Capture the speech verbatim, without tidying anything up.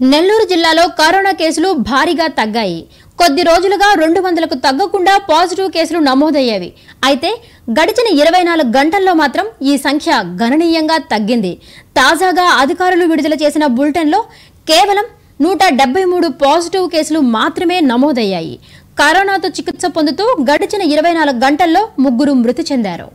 నెల్లూరు జిల్లాలో కరోనా కేసులు భారీగా తగ్గాయి. కొద్ది రోజులుగా రెండు వందలకు తగ్గకుండా పాజిటివ్ కేసులు నమోదయ్యేవి. అయితే గడిచిన ఇరవై నాలుగు గంటల్లో మాత్రం ఈ సంఖ్య గణనీయంగా తగ్గింది. తాజాగా అధికారులు విడుదల చేసిన బులెటిన్లో కేవలం నూట డెబ్బై మూడు పాజిటివ్ కేసులు మాత్రమే నమోదయ్యాయి. కరోనాతో చికిత్స పొందుతూ గడిచిన ఇరవై నాలుగు గంటల్లో ముగ్గురు మృతి చెందారు.